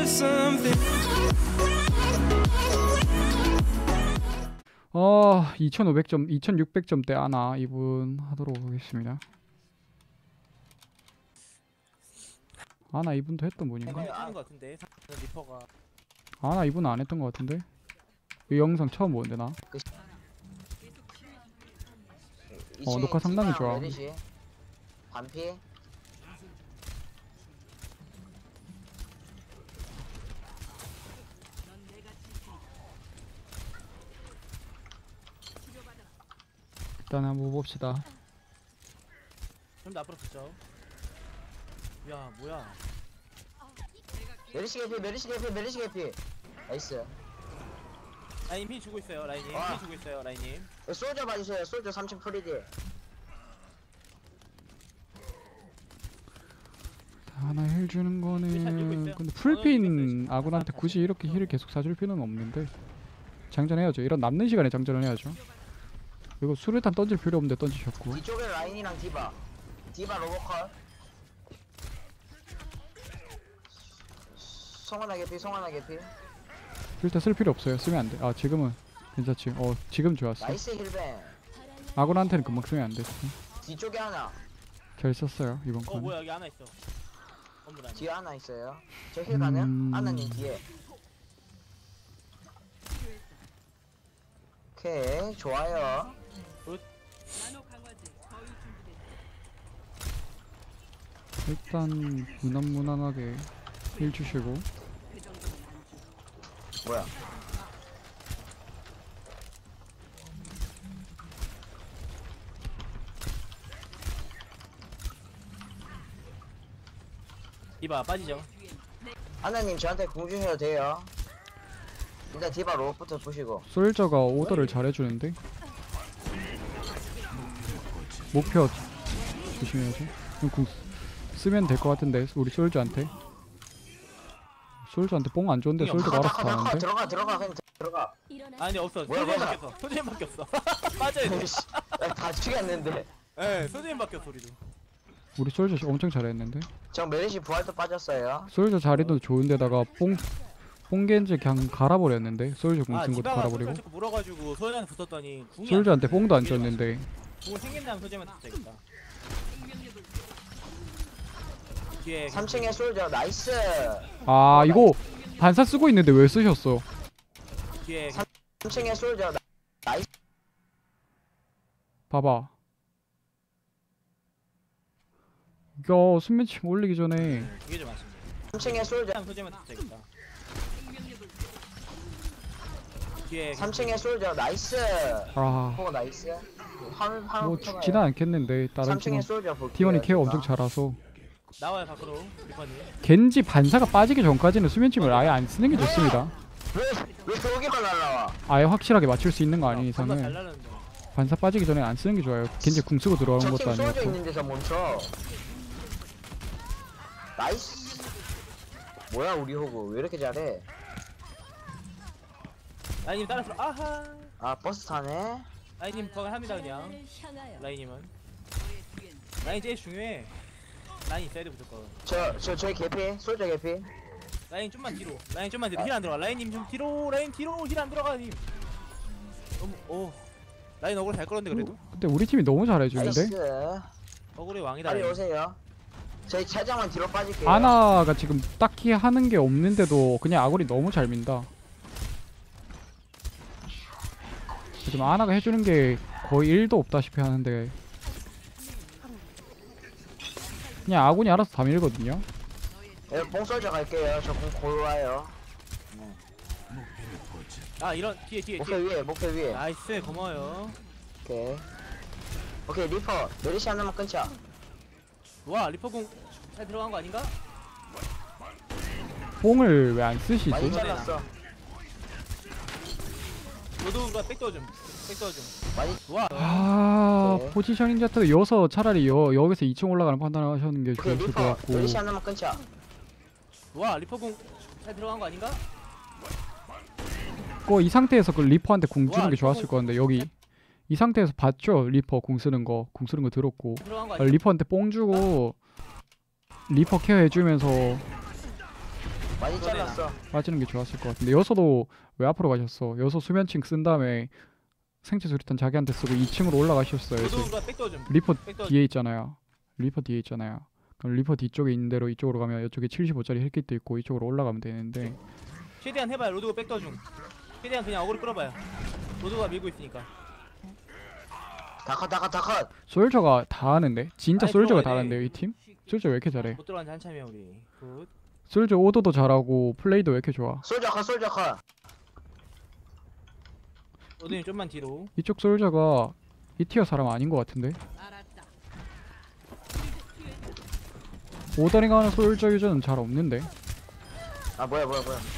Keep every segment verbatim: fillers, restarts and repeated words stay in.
어, 이천오백 점, 이천육백 점대 아나 이분 하도록 하겠습니다. 아나 이분도 했던 분인가? 하는 것 같은데 리퍼가. 아나 이분은 안 했던 것 같은데? 이 영상 처음 보는데 나? 어, 녹화 상당히 좋아. 반피. 일단 한번 봅시다. 좀 더 앞으로 붙죠. 야 뭐야? 메리시 개피, 메리시 개피, 메리시 개피. 나이스. 라인 피 주고 있어요. 라인님 와. 피 주고 있어요. 라인님. 솔저 봐주세요. 솔저 삼 층 프리디. 하나 힐 주는 샷 밀고 거는 있어요. 근데 어, 풀핀 밀고 아군한테 굳이 이렇게 힐을 계속 사줄 필요는 없는데 장전해야죠. 이런 남는 시간에 장전을 해야죠. 이거 수류탄 던질 필요 없는데 던지셨고. 뒤쪽에 라인이랑 디바. 디바 로보컬. 송하나 개피, 송하나 개피. 일단 쓸 필요 없어요. 쓰면 안 돼. 아 지금은 괜찮지. 어 지금 좋았어. 나이스 힐벤. 아군한테는 금방 쓰면 안 됐어. 뒤쪽에 하나. 잘 썼어요 이번 어 건. 뭐야 여기 하나 있어. 건물 안에. 뒤에 하나 있어요. 저 힐 가능? 음. 하나님 뒤에. 오케이, 좋아요. 일단 무난 무난하게 힐 주시고. 뭐야? 이봐 빠지죠. 하나님 저한테 공 주셔도 돼요. 일단 디바 로봇부터 부시고. 솔저가 오더를 잘해주는데 목표 조심해야죠. 그럼 궁 쓰면 될 것 같은데 우리 솔저한테. 솔저한테 뽕 안 좋은데 솔저가 알아서 다 하는데. 들어가 들어가 그냥 들어가. 아니 없어. 뭐야, 소재인 뭐야? 바뀌었어. 소재인 바뀌었어. 빠져야 돼. 다 죽였는데. 예, 소재인 바뀌었어 우리도. 우리 솔저 엄청 잘했는데. 저 메리시 부활도 빠졌어요. 솔저 자리도 좋은데다가 뽕 뽕겐지 그냥 갈아버렸는데. 솔저 공 아 쓴 것도 디바가 갈아버리고. 솔직히 물어가지고 소재한테 붙었더니 궁이 솔저한테 뽕도 안 줬는데. 궁 생긴 다음 소재만 붙어야겠다. 뒤에 삼 층에 솔저 나이스. 아 이거 반사 쓰고 있는데 왜 쓰셨어? 뒤에 삼 층에 솔저 나이스. 봐봐. 이거 순매치 올리기 전에 이게 좀 아쉽네. 삼 층에 솔저 다음 소재만 붙어야겠다. 뒤에 삼 층에 솔저 나이스. 아 오 나이스. 화물 화물 뭐 죽지는 않겠는데 다른 삼 층에 팀원 솔저 볼게요. 팀원이 케어 제가. 엄청 잘해서. 나와요 밖으로 리퍼님. 겐지 반사가 빠지기 전까지는 수면침을 아예 안 쓰는 게 좋습니다. 왜왜 저기만 날라와? 아예 확실하게 맞출 수 있는 거 아닌 겁나 잘 이상은 날랐는데. 반사 빠지기 전에 안 쓰는 게 좋아요. 겐지 궁 쓰고 들어오는 저 것도 팀 솔저 아니고. 있는 데서 멈춰. 나이스. 뭐야 우리 호구 왜 이렇게 잘해? 라인님 따라서 아하. 아 버스 타네. 라인님 거기 합니다 그냥. 라인님은. 라인 제일 중요해. 라인 있어야 돼 무조건. 저저 저희 개피 솔저 개피. 라인 좀만 뒤로. 라인 좀만 뒤로. 힐 안 들어가. 라인님 좀 뒤로. 라인 뒤로 힐 안 들어가 님. 너무 오. 라인 어그로 잘 끌었는데 그래도. 근데 우리 팀이 너무 잘해주는데. 나이스. 어그로의 왕이다. 빨리 라인. 오세요. 저희 차장만 뒤로 빠질게요. 아나가 지금 딱히 하는 게 없는데도 그냥 아군이 너무 잘 민다. 지금 아나가 해주는 게 거의 일도 없다시피 하는데 그냥 아군이 알아서 다 밀거든요. 예, 뽕 솔저 갈게요. 저공 골와요. 아 이런 뒤에 뒤에 목표 뒤에. 위에 목표 위에. 나이스 고마워요. 오케이. 오케이 리퍼 메리시 하나만 끊자. 와 리퍼공 잘 들어간 거 아닌가? 뽕을 왜 안 쓰시지? 많이 이번에 잘랐어. 로드가 백도어 좀. 백도어 좀. 많이. 와. 아 네. 포지셔닝 자트 여서 차라리 여, 여기서 이 층 올라가는 판단을 하시는 게 오케이 좋을 것 리퍼 같고. 메리시 하나만 끊자. 와 리퍼공 잘 들어간 거 아닌가? 그거 이 상태에서 그 리퍼한테 궁 주는 와, 게 좋았을 리퍼 것 같은데 여기 이 상태에서 봤죠? 리퍼 궁 쓰는 거, 궁 쓰는 거 들었고 들어간 거 아, 아닌가? 리퍼한테 뽕 주고 리퍼 케어 해주면서 많이 잘랐어. 빠지는 게 좋았을 것 같은데 여서도 왜 앞으로 가셨어? 여서 수면층 쓴 다음에 생체 수리탄 자기한테 쓰고 이 층으로 올라가셨어요. 그래서 로드가 백도어 좀 리퍼 백도어 뒤에 있잖아요. 리퍼 뒤에 있잖아요. 그럼 리퍼 뒤쪽에 있는 대로 이쪽으로 가면 이쪽에 칠십오짜리 힐킷도 있고 이쪽으로 올라가면 되는데 최대한 해봐요. 로드가 백도어 중 최대한 그냥 어그로 끌어봐요. 로드가 밀고 있으니까. 다컷 다컷 다컷. 솔저가 다 하는데 진짜 아니, 솔저가 들어가야 다 돼. 하는데요 이 팀? 솔저 왜 이렇게 잘해? 못 들어간 지 한참이야 우리. 굿. 솔저 오도도 잘하고 플레이도 왜 이렇게 좋아? 솔저 컷 솔저 컷. 로드님 좀만 뒤로. 이쪽 솔저가 이 티어 사람 아닌 것 같은데? 오다리가 하는 솔저 유저는 잘 없는데? 아 뭐야 뭐야 뭐야.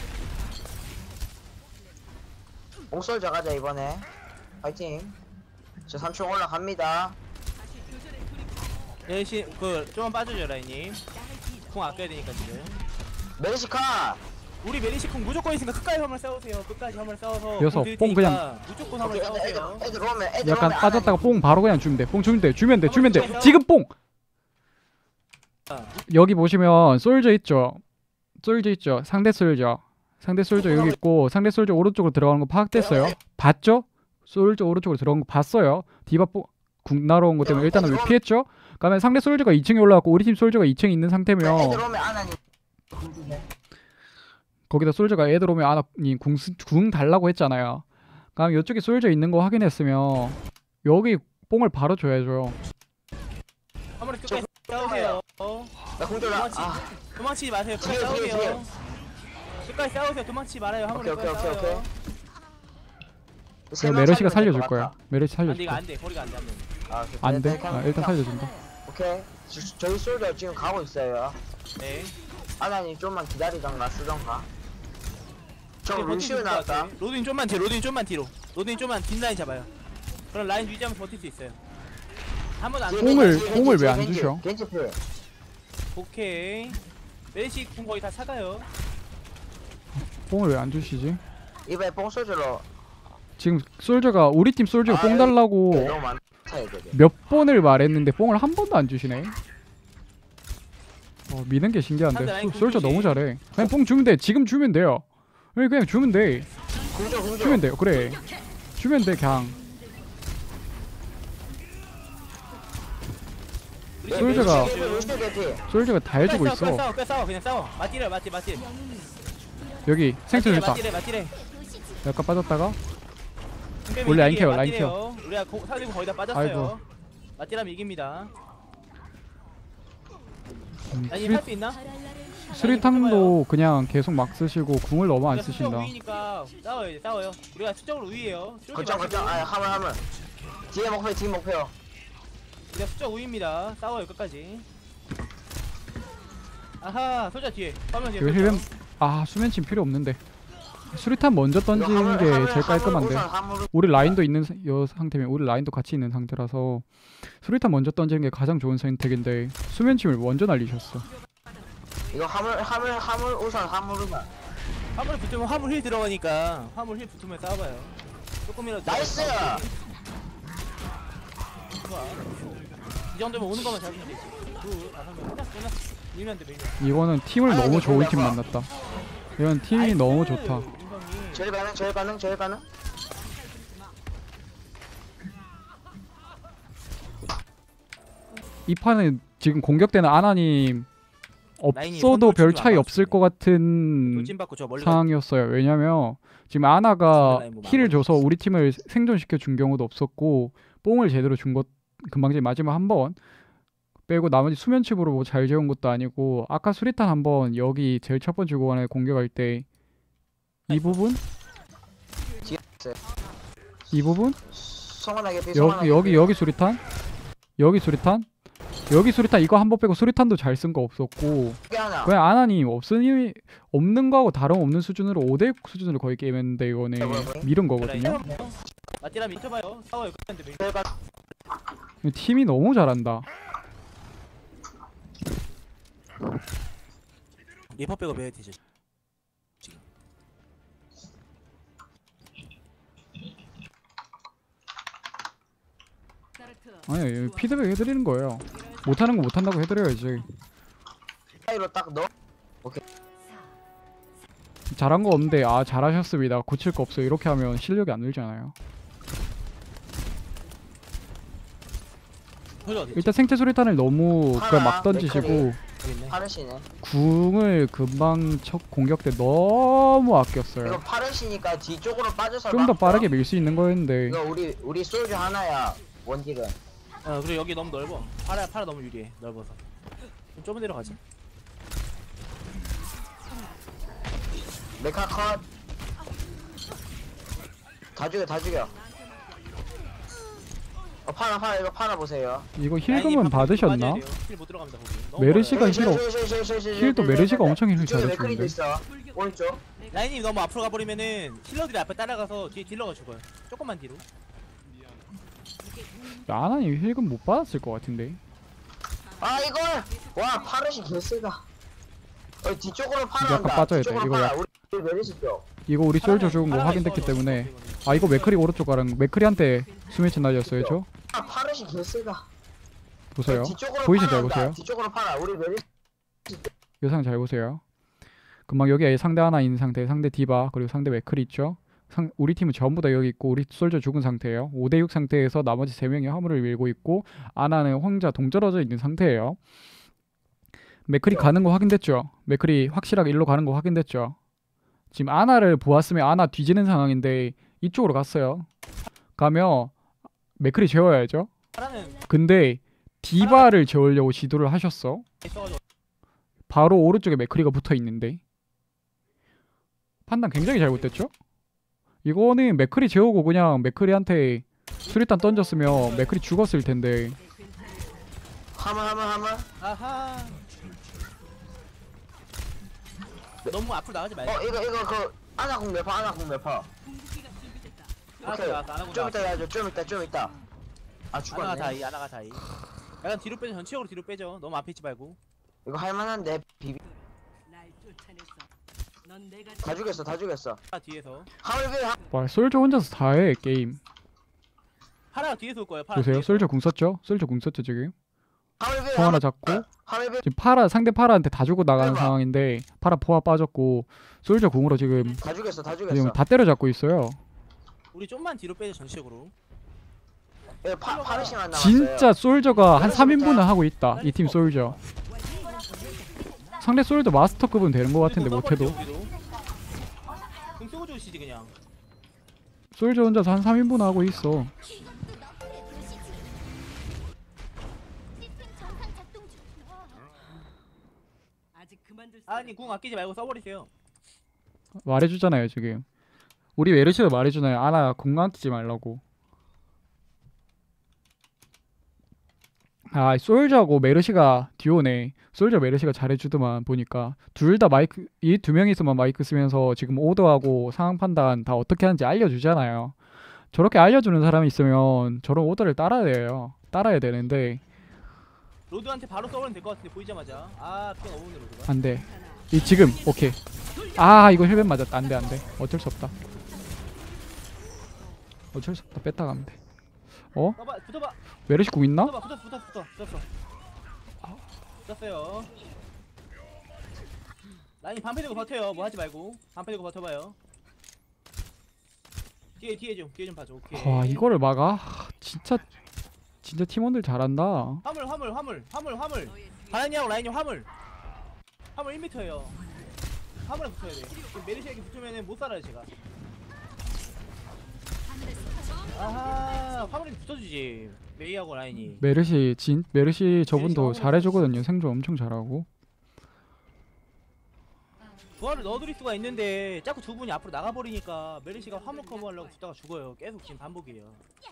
옹솔저 가자 이번에. 파이팅. 저 삼 층 올라갑니다. 대신 그 좀만 빠져줘 라인님. 공 아껴야 되니까 지금. 메리시카. 우리 메리시쿵 무조건 있으니까 끝까지 화물 싸우세요. 끝까지 화물 싸워서 여섯, 공 드릴 뽕 테니까 무조건 화물 오케이, 애들, 애들, 싸우세요. 애들 오면 애들 약간 오면 빠졌다가 아나님. 뽕 바로 그냥 주면 돼. 뽕 주면 돼. 주면 돼. 주면 돼. 한번 지금 뽕! 아. 여기 보시면 솔저 있죠? 솔저 있죠? 상대 솔저. 상대 솔저 여기 있고 상대 솔저 오른쪽으로 들어가는 거 파악됐어요? 봤죠? 솔저 오른쪽으로 들어간 거 봤어요? 디바 뽕 궁 날아온 것 때문에 일단은 왜 피했죠? 그러면 상대 솔저가 이 층에 올라왔고 우리 팀 솔저가 이 층에 있는 상태면 애들 오면 아나님. 거기다 솔저가 애들 오면 아나님 궁, 쓰- 궁 달라고 했잖아요. 그럼 이쪽에 솔저 있는 거 확인했으면 여기 뽕을 바로 줘야죠. 화물에 끝까지 싸우세요. 어. 나 공돌라. 도망치, 아 도망치지 마세요. 끝까지 뒤에, 뒤에, 싸우세요. 끝까지 싸우세요. 도망치지 말아요. 화물에 오케이 오케이 끝까지 오케이 오케이. 싸워요. 세 그럼 명 메르시가 살리면 살려줄 될것 거야. 같다. 메르시 안 돼, 살려줄 이거 거야. 안 돼. 거리가 안 돼. 안 돼. 아, 오케이. 안 돼? 그냥- 아, 일단 그냥- 살려준다. 오케이. 저, 저희 솔저 지금 가고 있어요. 네. 아나님 좀만 기다리던가 쓰던가. 저 이제 버티고 루시오 있을 것 나왔다. 같아. 로드인 좀만 뒤로. 로드인 좀만 뒤로. 로드인 좀만 뒷 라인 잡아요. 그럼 라인 유지하면 버틸 수 있어요. 한 번도 안 뒤에 돼. 뽕을- 겐지, 겐지, 뽕을 뒤에 왜안 겐지, 주셔? 겐지 필. 오케이. 메리시 궁 거의 다 차가요. 뽕을 왜 안 주시지? 이번에 뽕 솔저로 지금 솔저가 우리 팀 솔저가 아, 뽕 달라고 너무 많다 애들이. 몇 번을 말했는데 뽕을 한 번도 안 주시네. 어, 미는 게 신기한데 상대 라인 소- 솔저 공격이- 너무 잘해. 그냥 뽕 주면 돼. 지금 주면 돼요. 그냥 그냥 주면 돼. 공조 공조. 주면 돼요. 그래. 주면 돼 그냥. 우리 솔저가- 메리시 루시오 개피. 솔저가 다 해주고 싸워, 싸워, 있어. 싸워, 싸워, 그냥 싸워. 맞디래, 맞디, 맞디. 여기 생체 맞디래, 좋다. 맞디래, 맞디래. 약간 빠졌다가 승패는 원래 라인 이기게 케어, 라인 맞디래요. 우리가 고- 사리고 거의 다 빠졌어요. 아이고. 맞디라면 이깁니다. 음, 아니 수리, 할 수 있나? 수리탕도 그냥 계속 막 쓰시고 궁을 너무 안 우리가 수적 쓰신다. 우위니까 싸워요, 이제 싸워요. 우리가 수적으로 우위예요. 쫄지 거점 마시고. 거점. 아 화물 화물. 뒤에 목표 뒤에 목표. 우리가 수적 우위입니다. 싸워요 끝까지. 아하, 소자 뒤에. 화면 뒤에. 이거 소자. 힐뱀 아 수면침 필요 없는데. 수리탄 먼저 던지는 게 제일 깔끔한데. 우리 라인도 있는 사- 여 상태면 우리 라인도 같이 있는 상태라서 수리탄 먼저 던지는 게 가장 좋은 선택인데 수면침을 먼저 날리셨어. 이거 화물 화물 화물 우선 화물 우선. 화물 붙으면 화물 힐 들어가니까 화물 힐 붙으면 싸워봐요. 조금이라도. 나이스. 좋아. 이 정도면 오는 것만 잡으면 되지. 그 다섯 명 끝났어, 끝났어. 밀면 돼, 밀면. 이거는 팀을 아니, 너무 이거 좋은 팀 봐봐. 만났다. 이건 팀이 나이스, 너무 좋다. 윤성이. 제일 가능 제일 가능 제일 가능. 이 판은 지금 공격되는 아나님 라인이 없어도 선돌 별 치고 차이 안 없을 것 같은 돌진 받고 저 멀리 가. 상황이었어요. 왜냐면 지금 아나가 라인 뭐 힐을 막아버렸어. 줘서 우리 팀을 생존시켜 준 경우도 없었고 뽕을 제대로 준 것 금방 전에 마지막 한 번 빼고 나머지 수면칩으로 뭐 잘 재운 것도 아니고 아까 수리탄 한 번 여기 제일 첫 번째 구간에 공격할 때 이 부분 이 부분 성원하게 피 여기 여기 여기 수리탄 여기 수리탄 여기 수리탄 이거 한 번 빼고 수리탄도 잘 쓴 거 없었고 여기 하나. 그냥 아나님 없으니 없는 거하고 다름없는 수준으로 오 대 육 수준으로 거의 게임했는데 이거는 밀은 거거든요. 맞디라 미쳐봐요. 싸워요 끝났는데 밀. 제일 가. 팀이 너무 잘한다. 리퍼 빼고 몇 되지? 아니 피드백 해드리는 거예요. 못하는 거 못한다고 해드려야지. 사이로 딱 넣어. 잘한 거 없는데 아 잘하셨습니다 고칠 거 없어요 이렇게 하면 실력이 안 늘잖아요. 소리 어디? 일단 생체 수리탄을 너무 하나, 그냥 막 던지시고 맥커리. 여기 있네. 파르시네. 궁을 금방 첫 공격 때 너무 이거 아꼈어요. 파르시니까 뒤쪽으로 빠져서 좀 더 막죠? 빠르게 밀 수 있는 거였는데 이거 우리 우리 솔주 하나야 원딜은. 어 그리고 여기 너무 넓어. 파라 파라 너무 유리해. 넓어서. 좀 좁은 데로 가자. 메카 컷. 다 죽여 다 죽여. 어 파라 파라 이거 파라 보세요. 이거 힐금은 받으셨나? 힐못 들어갑니다 거기. 너무 메르시가 멀어요. 힐 없- 힐도 메르시가 엄청 힐 이쪽에 맥크리도 잘해주는데 있어. 오른쪽. 라인이 너무 앞으로 가버리면은 힐러들이 앞에 따라가서 뒤에 딜러가 죽어요. 조금만 뒤로. 아나님 힐금 못 받았을 것 같은데. 아 이걸 와 파르시 개쎄다. 어 뒤쪽으로 파라 약간 한다. 빠져야 돼. 뒤쪽으로 이거 파라. 약- 우리 메르시 쪽. 이거 우리 솔저 파라는- 죽은 거 파라가 확인됐기 있어가지고 때문에 이거는. 아 이거 맥크리 오른쪽 가랑 맥크리한테 스매치 날렸어요 저? 아 파르시 개쎄다. 보세요. 뒤쪽으로 보이시죠? 파라 보세요. 한다. 뒤쪽으로 파라. 우리 메르시 요상 잘 보세요. 금방 여기 상대 하나 있는 상태, 상대 디바 그리고 상대 맥크리 있죠. 상, 우리 팀은 전부 다 여기 있고 우리 솔저 죽은 상태예요. 오 대 육 상태에서 나머지 세 명이 화물을 밀고 있고 아나는 혼자 동떨어져 있는 상태예요. 맥크리 가는 거 확인됐죠? 맥크리 확실하게 일로 가는 거 확인됐죠? 지금 아나를 보았으면 아나 뒤지는 상황인데 이쪽으로 갔어요. 가면 맥크리 재워야죠. 파라는 근데 디바를 재우려고 시도를 하셨어. 있어가지고 바로 오른쪽에 맥크리가 붙어 있는데 판단 굉장히 잘못됐죠? 이거는 맥크리 재우고 그냥 맥크리한테 수리탄 던졌으면 맥크리 죽었을 텐데 하물 하물 하물. 아하. 너무 앞으로 나가지 말고. 어 이거 이거 그 아나공 몇파 아나공 몇파. 알았어, 오케이. 알았어, 안 하고 좀 나왔어. 이따 해야죠. 좀 이따 좀 이따. 아 아나가 죽었네. 다이, 아나가 다이. 약간 뒤로 빼죠. 전체적으로 뒤로 빼죠. 너무 앞에 있지 말고. 이거 할만한데 비비. 다 죽였어 다 죽였어. 파라 뒤에서. 하물비 하. 와 솔저 혼자서 다 해 게임. 파라가 뒤에서 올 거예요. 파라 보세요 뒤에서. 솔저 궁 썼죠? 솔저 궁 썼죠 지금. 하물비 포 하나 잡고 하물비 지금 파라 상대 파라한테 다 주고 나가는 해봐. 상황인데 파라 포화 빠졌고 솔저 궁으로 지금 다 죽였어 다 지금 죽였어. 다 때려잡고 있어요. 우리 좀만 뒤로 빼죠. 전체적으로. 이거 파 파르시만 남았어요. 진짜 솔저가 한 그래서 삼 인분은 좋다. 하고 있다 이 팀 솔저. 상대 솔저 마스터급은 되는 것 같은데 못해도 공 쓰고 주시지 그냥. 솔저 혼자서 한 삼 인분 하고 있어. 아니 궁 아끼지 말고 써버리세요. 말해주잖아요 지금. 우리 메르시도 말해주나요? 아나 공 아끼지 말라고. 아 솔저하고 메르시가 듀오네. 솔저 메르시가 잘해주더만 보니까 둘 다 마이크 이 두 명이서만 마이크 쓰면서 지금 오더하고 상황 판단 다 어떻게 하는지 알려주잖아요. 저렇게 알려주는 사람이 있으면 저런 오더를 따라야 돼요. 따라야 되는데 로드한테 바로 써버리면 될 것 같은데 보이자마자. 아 피가 너무 오네 로드가. 안돼. 이 지금 오케이. 아 이거 헬멧 맞았다. 안돼 안돼. 어쩔 수 없다. 어쩔 수 없다. 뺐다 가면 돼. 어? 써봐 붙어봐. 메르시 궁 있나? 붙어봐 붙어 붙어 붙어 붙었어. 붙었어요. 라인이 반패 들고 버텨요. 뭐 하지 말고 반패 들고 버텨봐요. 뒤에 뒤에 좀 뒤에 좀 봐줘. 오케이. 와 이거를 막아? 하, 진짜 진짜 팀원들 잘한다. 화물 화물 화물 화물 화물. 바라니하고 라인이 화물. 화물 일 미터예요. 화물에 붙어야 돼. 지금 메르시에게 붙으면은 못 살아요 제가. 아하 화물에 붙어주지. 메이하고 라인이. 메르시 진 메르시 저분도 메르시 잘해주거든요. 생존 엄청 잘하고. 부활을 넣어드릴 수가 있는데 자꾸 두 분이 앞으로 나가버리니까 메르시가 화물 커버하려고 붙다가 죽어요. 계속 지금 반복이에요.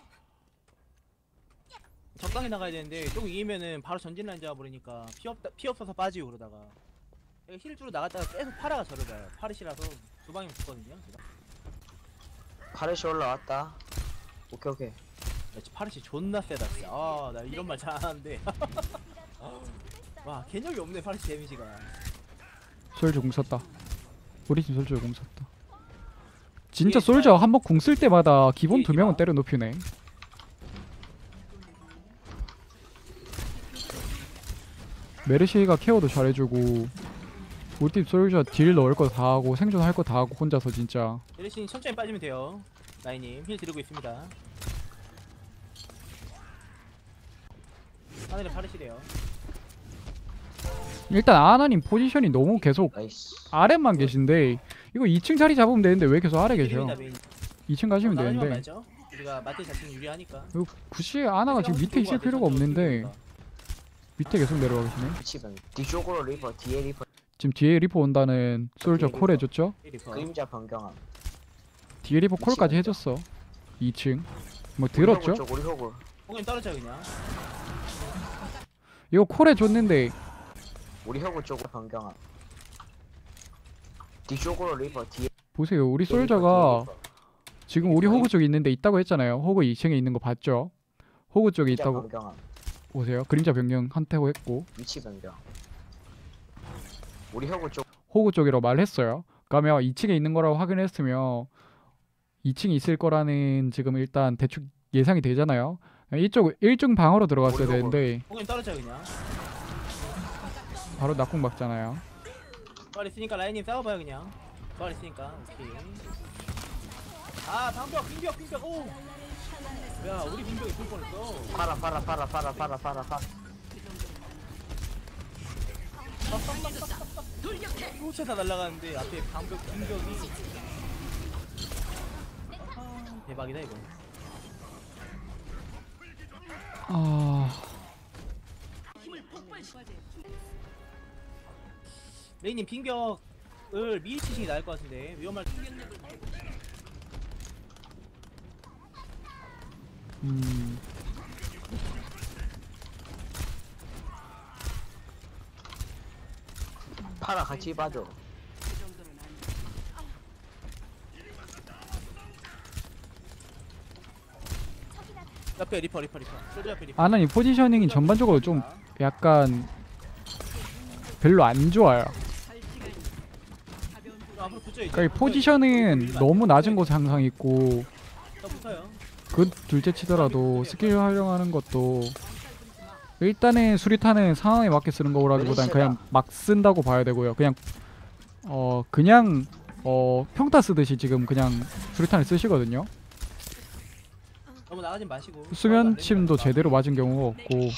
적당히 나가야 되는데 조금 이기면은 바로 전진 라인 잡아버리니까 피 없다 피 없어서 빠지고 그러다가 힐 주로 나갔다가 계속 파라가 저를 봐요. 파르시라서 두 방이면 죽거든요. 제가. 파르시 올라왔다. 오케이 오케이. 야, 진짜 파르시 존나 세다 진짜. 아 나 이런 말 잘하는데. 와 개념이 없네 파르시 데미지가. 솔저 궁 썼다. 우리 팀 솔저 궁 썼다. 진짜 이게 솔저 한 번 궁 쓸 때마다 기본 이게 두 명은 이봐. 때려 눕히네. 메르시가 케어도 잘해주고 우리 팀 솔저 딜 넣을 거 다 하고 생존할 거 다 하고 혼자서 진짜. 메르시님 천천히 빠지면 돼요. 라인님 힐 드리고 있습니다. 하늘에 파르시래요. 일단 아나님 포지션이 너무 계속 나이스. 아래만 계신데 이거 이 층 자리 잡으면 되는데 왜 계속 아래 계셔? 메인이다, 메인. 이 층 가시면 나가지만 되는데 말죠. 우리가 마트 자체는 유리하니까. 이거 굳이 아나가 지금 밑에 있을 필요가 없는데 밑에 계속 내려와 계시네. 위치는 뒤쪽으로 리퍼, 뒤에 리퍼. 지금 뒤에 리퍼 온다는 솔저 콜 해줬죠? 그림자 변경함. 뒤에 리퍼 콜까지 해줬어. 이 층 뭐 들었죠? 우리 호구 쪽, 우리 호구. 혹은 떨어져 그냥. 이거 콜 해줬는데 우리 호구 쪽으로 변경함. 뒤쪽으로 리퍼, 뒤에 보세요 우리 리퍼, 뒤에 솔저가 리퍼. 지금 우리 호구 쪽에 있는데 있다고 했잖아요. 호구 이 층에 있는 거 봤죠? 호구 쪽에 그림자 있다고 변경함. 보세요. 그림자 변경 한태고 했고 위치 변경. 우리 호구 쪽. 호구 쪽이라고 말했어요. 그러면 이 층에 있는 거라고 확인했으면 이 층에 있을 거라는 지금 일단 대충 예상이 되잖아요. 이쪽 일 층 방으로 들어갔어야 우리 호구. 되는데 혹은 떨어져 그냥. 바로 낙공 박잖아요. 부활 있으니까 라인님 싸워봐요 그냥. 부활 있으니까. 오케이. 아 방벽 빙벽 빙벽 오. 야 우리 빙벽이 죽을 뻔했어. 팔아, 팔아, 팔아, 팔아, 팔아, 팔아, 팔아. 쫓아서 날아가는데 앞에 방벽 빙벽이. 아하, 대박이다 이거. 아 레이님 빙벽을 미리 치시는 게 나을 것 같은데 위험할. 음. 팔아 같이 봐줘. 옆에 리퍼 리퍼 리퍼. 소주 옆에 리퍼. 아나님 포지셔닝이 전반적으로 좀 약간 별로 안 좋아요. 앞으로 붙여야지. 그러니까 이 포지션은 너무 낮은 곳에 항상 있고 더 붙어요. 그 둘째 치더라도 스킬 활용하는 것도 일단은 수리탄은 상황에 맞게 쓰는 거라기보단 그냥 막 쓴다고 봐야 되고요. 그냥 어 그냥 어 평타 쓰듯이 지금 그냥 수리탄을 쓰시거든요. 너무 나가진 마시고. 수면침도 제대로 맞은 경우가 없고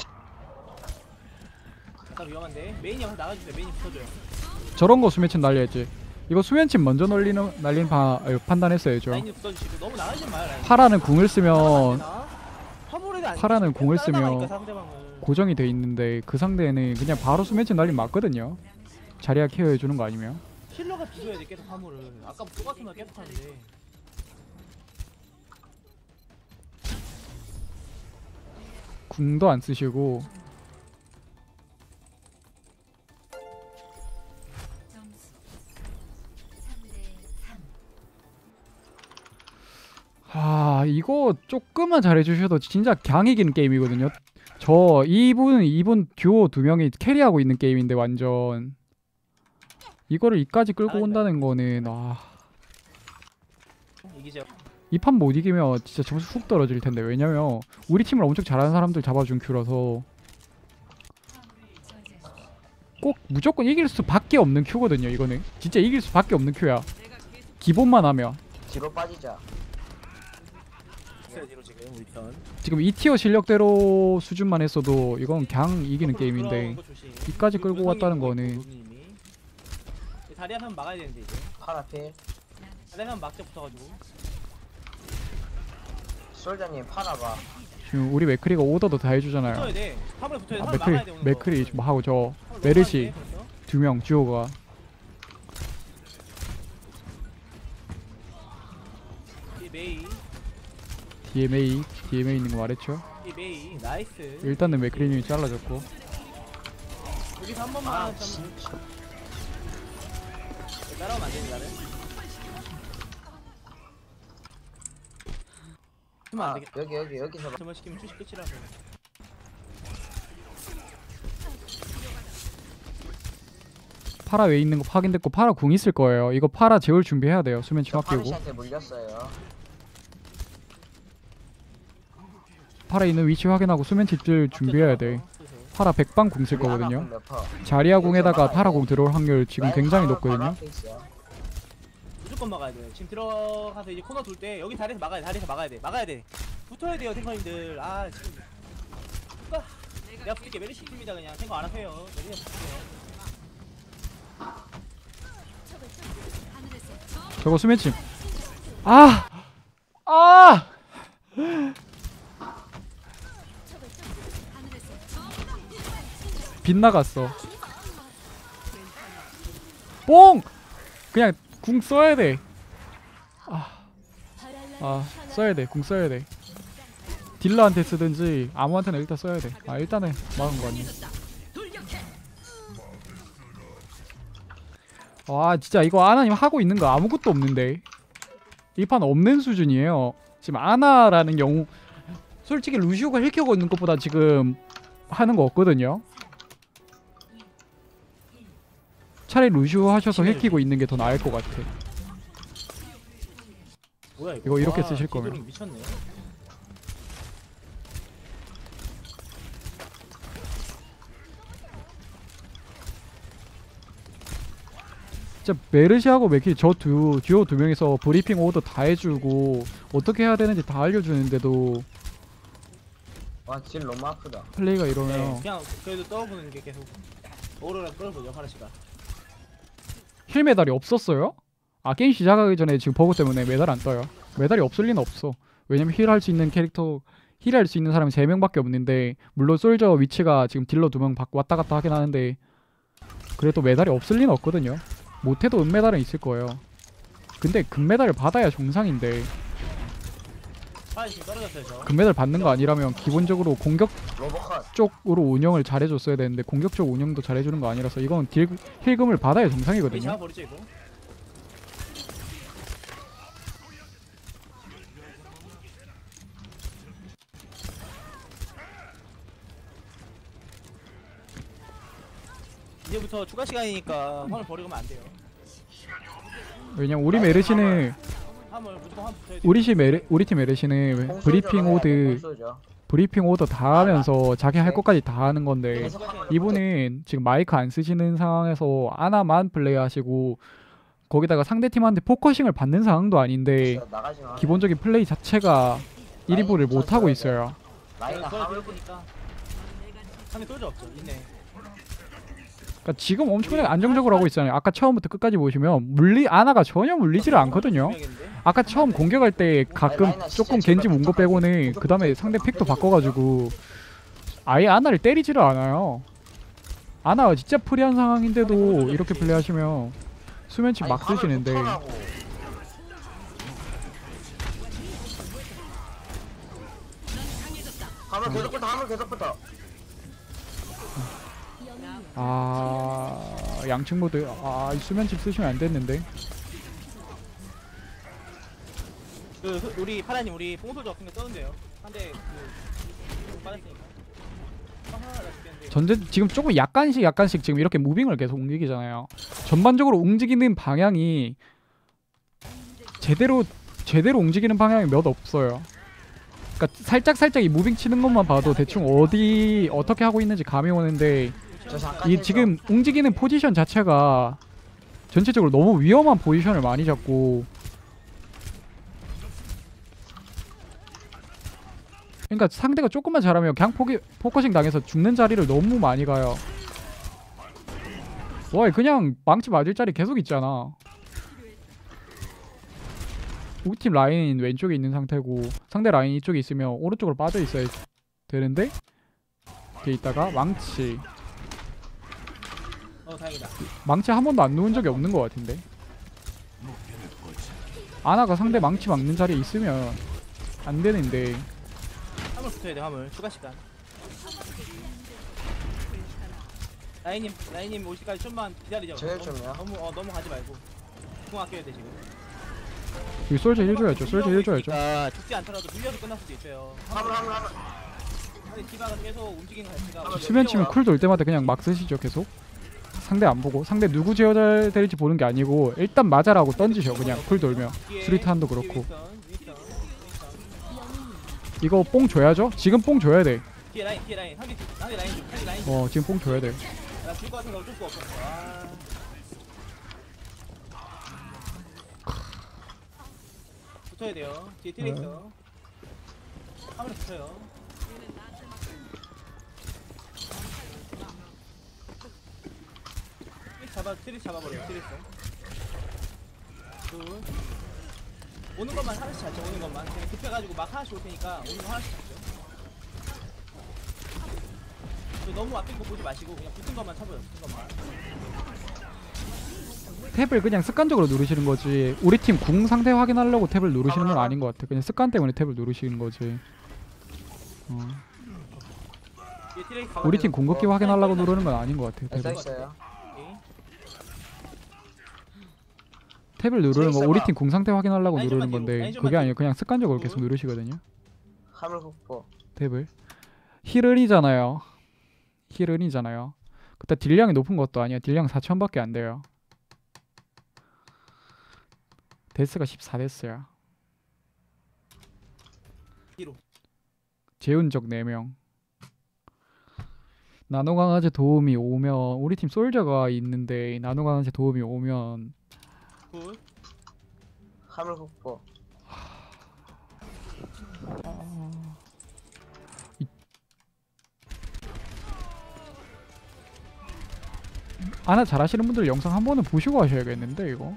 약간 위험한데 메인이 한번 나가주세요. 메인이 붙어줘요. 저런 거 수면침 날려야지. 이거 수면침 먼저 날리는 날린 파, 어, 판단했어야죠. 라인이 붙어주시고 너무 나가지 마요. 라인. 파라는 궁을 쓰면 화물에도 안 파라는 계속 공을 계속 따라가니까 쓰면 상대방을. 고정이 돼 있는데 그 상대는 그냥 바로 수면침 날리면 맞거든요. 자리야 케어해 주는 거 아니면. 힐러가 비벼야 돼 계속 화물을. 아까부터 똑같은 거 계속 하는데. 궁도 안 쓰시고 아 이거 조금만 잘해주셔도 진짜 강 이기는 게임이거든요. 저 이분 이분 듀오 두 명이 캐리하고 있는 게임인데 완전 이거를 이까지 끌고 온다는 거는 아, 이기죠. 이 판 못 이기면 진짜 점수 훅 떨어질 텐데. 왜냐면 우리 팀을 엄청 잘하는 사람들 잡아준 큐라서 꼭 무조건 이길 수밖에 없는 큐거든요. 이거는 진짜 이길 수밖에 없는 큐야. 기본만 하면. 뒤로 빠지자. 있어요 뒤로 지금 우리 편. 지금 이 티어 실력대로 수준만 했어도 이건 그냥 이기는 게임인데 돌아오는 거 조심. 이까지 끌고 그리고 왔다는 요성이 거는 있고, 로드님이. 다리 한번 막아야 되는데 이제. 팔아 필. 다리 한번 막자 붙어가지고. 솔저님 팔아 봐. 지금 우리 맥크리가 오더도 다 해주잖아요. 붙어야 돼. 화물에 붙어야 돼. 아, 화물 막아야 돼 맥크리 오는 거. 맥크리 뭐 하고 저 화물 메르시 넘어가야 돼, 벌써. 두 명 듀오가 이 메이. 디엠에이 디엠에이 있는 거 말했죠. 이 메이. 나이스. 일단은 맥크리님이 잘라줬고 여기서 한 번만 아 좀 진짜. 따라오면 안 되니 나는. 하면 안 아 되겠다. 여기 여기 여기서 봐. 저만 시키면 출시 끝이라서. 파라 왜 있는 거 확인됐고 파라 궁 있을 거예요. 이거 파라 재울 준비해야 돼요. 수면침 저 아끼고 파르시한테 물렸어요. 파라 있는 위치 확인하고 수면침 들 준비해야 돼. 파라 백방 궁 쓸 우리 하나 거거든요. 공 몇 퍼? 자리아 궁에다가 파라 궁 들어올 확률 지금 라인 굉장히 바로- 높거든요. 바로 앞에 있어요. 무조건 막아야 돼요. 지금 들어가서 이제 코너 돌 때 여기 다리에서 막아야 돼. 다리에서 막아야 돼. 막아야 돼. 붙어야 돼요, 탱커님들. 아 지금 누가 내가 붙을게. 메리시 팀이다 그냥. 탱커 안 하세요. 메리시 붙을게요. 저거 수면침. 아! 아! 빗나갔어. 뽕! 그냥 궁 써야 돼. 아, 아 써야 돼. 궁 써야 돼. 딜러한테 쓰든지 아무한테나 일단 써야 돼. 아 일단은 막은 거 아니야. 와 진짜 이거 아나님 하고 있는 거 아무것도 없는데 이 판 없는 수준이에요. 지금 아나라는 영웅 솔직히 루시오가 힐켜고 있는 것보다 지금 하는 거 없거든요. 차라리 루시오 하셔서 힐키고 있는 게 더 나을 것 같아. 뭐야 이거? 이거 이렇게 와, 쓰실 뒤돌이 거면. 미쳤네. 진짜 메르시하고 맥키 저두 듀오 두 명이서 브리핑 오더 다 해주고 어떻게 해야 되는지 다 알려주는데도 와, 질 너무 아프다. 플레이가 네, 이러면 그냥 그래도 떠보는 게 계속 오로라 끌어보죠 파라시가. 힐 메달이 없었어요? 아 게임 시작하기 전에 지금 버그 때문에 메달 안 떠요. 메달이 없을 리는 없어. 왜냐면 힐 할 수 있는 캐릭터 힐 할 수 있는 사람이 세 명밖에 없는데 물론 솔저 위치가 지금 딜러 두 명 왔다 갔다 하긴 하는데 그래도 메달이 없을 리는 없거든요. 못해도 은메달은 있을 거예요. 근데 금메달을 받아야 정상인데 파라시 지금 떨어졌어요 저. 금메달 받는 거 아니라면 기본적으로 공격 로버컷. 쪽으로 운영을 잘해줬어야 되는데 공격 쪽 운영도 잘해주는 거 아니라서 이건 딜, 힐금을 받아야 우리 정상이거든요. 잡아버리죠 이거. 이제부터 추가 시간이니까 화물 버리면 안 돼요. 왜냐면 우리 메르시는 화물 무조건 화물 붙어야 돼요. 우리 시 메르 우리 팀 메르시는 브리핑 오드 브리핑 오더 다 하면서 자기 할 것까지 다 하는 건데 이분은 지금 마이크 안 쓰시는 상황에서 아나만 플레이하시고 거기다가 상대팀한테 포커싱을 받는 상황도 아닌데 기본적인 플레이 자체가 일 인분을 못 하고 있어요. 라인아 그걸 화물 보니까 상대 똘져 없죠. 있네. 그러니까 지금 엄청나게 안정적으로 하고 있잖아요. 아까 처음부터 끝까지 보시면 물리 아나가 전혀 물리지를 않거든요. 아까 처음 공격할 때 가끔 조금 겐지 문 거 빼고는 그 다음에 상대 픽도 바꿔가지고 아예 아나를 때리지를 않아요. 아나가 진짜 프리한 상황인데도 이렇게 플레이하시면 수면치 막 쓰시는데 화물 계속부터 화물 계속부터. 아 양측 모드 아이 수면치 쓰시면 안 됐는데 그 그, 우리 파라님 우리 뽕솔저 같은 거 떠는데요. 한대 그 빠졌으니까. 아하 나 죽겠는데. 전제 지금 조금 약간씩 약간씩 지금 이렇게 무빙을 계속 움직이잖아요. 전반적으로 움직이는 방향이 제대로 제대로 움직이는 방향이 몇 없어요. 그러니까 살짝 살짝 이 무빙 치는 것만 봐도 대충 어디 어떻게 하고 있는지 감이 오는데 저 잠깐. 이 지금 움직이는 포지션 자체가 전체적으로 너무 위험한 포지션을 많이 잡고 그러니까 상대가 조금만 잘하면 그냥 포기, 포커싱 당해서 죽는 자리를 너무 많이 가요. 와 그냥 망치 맞을 자리 계속 있잖아. 우리 팀 라인 왼쪽에 있는 상태고 상대 라인 이쪽에 있으면 오른쪽으로 빠져 있어야 되는데 이렇게 있다가 망치 어 다행이다. 망치 한 번도 안 놓은 적이 없는 것 같은데 아나가 상대 망치 막는 자리에 있으면 안 되는데 화물 붙어야 돼 화물 추가 시간. 라인님 라인님 올 때까지 좀만 기다리자. 제일 너무- 좀요? 너무 어 너무 가지 말고. 궁 아껴야 돼 지금. 여기 솔저 해줘야죠. 솔저 해줘야죠. 그러니까 죽지 않더라도 밀려도 끝날 수도 있어요. 화물 화물 화물. 근데 디바가 계속 움직이는 거 자체가 수면 치면 쿨 돌 때마다 그냥 막 쓰시죠 계속. 상대 안 보고 상대 누구 제어잘 될지 보는 게 아니고 일단 맞아라고 던지셔 그냥 쿨 돌면. 뒤에, 수리탄도 뒤에 그렇고. 윈스턴, 윈스턴, 윈스턴. 이거 뽕 줘야죠. 지금 뽕 줘야 돼. 뒤에 라인 뒤에 라인 상대 상대 라인 좀 상대 라인 어 지금 뽕 줘야 돼. 나줄것 같아서 어쩔 수가 없었어. 아. 붙어야 돼요. 뒤에 트레 있어. 화면에 붙어요. 트레 잡아 트레 잡아버려 트레 있어. 둘. 오는 것만 하나씩 잡죠. 오는 것만. 그냥 급해가지고 막 하나씩 올 테니까 오는 거 하나씩 잡죠. 저 너무 앞에 거 보지 마시고 그냥 붙은 것만 쳐봐요. 붙은 것만. 탭을 그냥 습관적으로 누르시는 거지. 우리 팀 궁 상태 확인하려고 탭을 누르시는 건 아닌 것 같아. 그냥 습관 때문에 탭을 누르시는 거지. 어. 뒤에 트레 우리 팀 궁극기 확인하려고 누르는 건 아닌 것 같아. 네, 써 탭을. 있어요. 오케이. 탭을 누르는 거 우리 있어봐. 팀 궁 상태 확인하려고 라인 누르는 좀만 뒤로, 건데 라인 좀만 그게 아니에요. 뒤로. 그냥 습관적으로 둘. 계속 누르시거든요. 화물 확보. 탭을. 힐은이잖아요. 힐은이잖아요. 그때 딜량이 높은 것도 아니야. 딜량 사천밖에 안 돼요. 데스가 십사 데스야. 뒤로. 재운적 네 명. 나노 강아지 도움이 오면 우리 팀 솔저가 있는데 나노 강아지 도움이 오면 굿. 화물 확보. 아나 잘하시는 분들 영상 한 번은 보시고 하셔야겠는데 이거.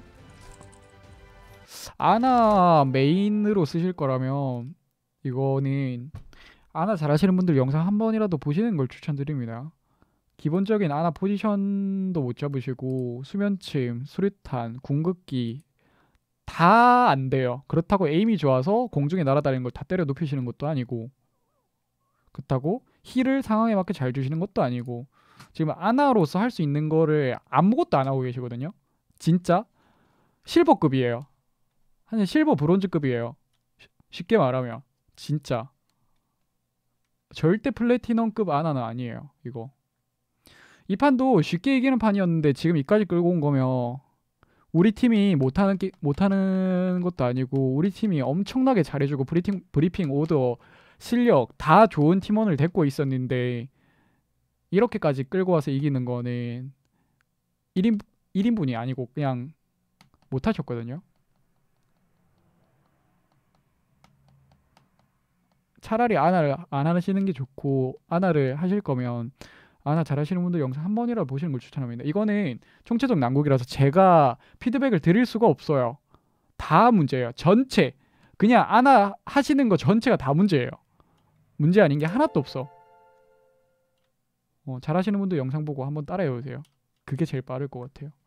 아나 메인으로 쓰실 거라면 이거는 아나 잘하시는 분들 영상 한 번이라도 보시는 걸 추천드립니다. 기본적인 아나 포지션도 못 잡으시고 수면침, 수류탄, 궁극기 다 안 돼요. 그렇다고 에임이 좋아서 공중에 날아다니는 걸 다 때려 눕히시는 것도 아니고 그렇다고 힐을 상황에 맞게 잘 주시는 것도 아니고 지금 아나로서 할 수 있는 거를 아무것도 안 하고 계시거든요. 진짜 실버급이에요. 사실 실버 브론즈급이에요. 쉬- 쉽게 말하면 진짜 절대 플래티넘급 아나는 아니에요. 이거 이 판도 쉽게 이기는 판이었는데 지금 이까지 끌고 온 거면 우리 팀이 못하는 게, 못하는 것도 아니고 우리 팀이 엄청나게 잘해주고 브리핑 브리핑 오더 실력 다 좋은 팀원을 데리고 있었는데 이렇게까지 끌고 와서 이기는 거는 일 인 일 인분이 아니고 그냥 못하셨거든요. 차라리 아나를 안 하시는 게 좋고 아나를 하실 거면 아나 잘하시는 분들 영상 한 번이라도 보시는 걸 추천합니다. 이거는 총체적 난국이라서 제가 피드백을 드릴 수가 없어요. 다 문제예요. 전체 그냥 아나 하시는 거 전체가 다 문제예요. 문제 아닌 게 하나도 없어. 어, 잘하시는 분들 영상 보고 한번 따라해 보세요. 그게 제일 빠를 것 같아요.